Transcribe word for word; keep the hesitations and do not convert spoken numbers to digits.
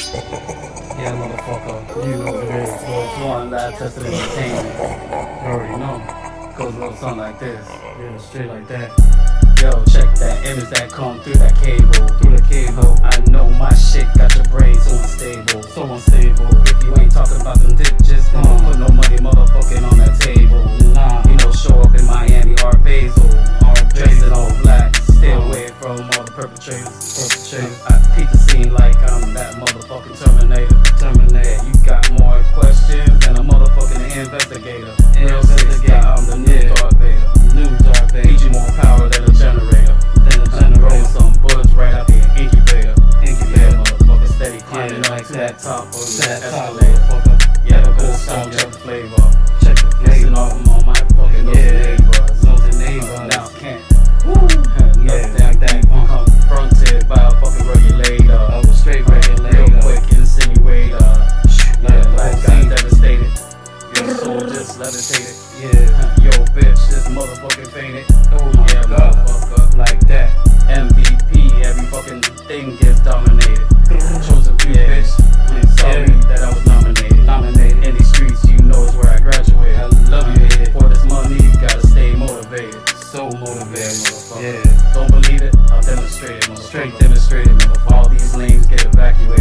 Yeah, motherfucker. You know what it is. Volts.one-Lab, Tested-Denominator. You already know. Goes a little something like this. Yeah, straight like that. Yo, check that image that come through that cable. Through the cable. I know my shit got your brain so unstable. So unstable. If you ain't talking about them digits, then don't put no money motherfucking on that table. Nah. You know, show up in Miami, Art Basel. Art dressed in all black. Stay away from all the perpetrators. Perpetrators. I peep the scene like I'm that motherfucking Terminator. Terminator. You got more questions than a motherfucking investigator. Real investigator. I'm the new Darth Vader. New Darth Vader. Need you more power than a generator. Than a generator. Roll some bullets right out the incubator. Incubator, motherfucker. Steady climbing up to that top of that escalator. Yeah, the gold song, check the flavor. Check the flavor. Listen off on my fucking nose neighbors. Nose neighbors. Now can't. Woo! Yeah, that thing confronted by a fucking regulator. I was straight regulator. Real quick insinuator. Yeah, life got devastated. Your soul just levitated. Yeah, yo, bitch, this motherfucking fainted. Oh my yeah, god, motherfucker, like that. M V P, every fucking thing gets dominated. Chosen few, yeah, bitch. Sorry yeah. that I was nominated. Nominated in these streets, you know it's where I graduated. I love you, hate it. For this money, you gotta stay motivated. So motivated, motherfucker. Yeah. Don't believe it? I'll demonstrate it, motherfucker. Straight demonstrate it, motherfucker. All these lanes get evacuated.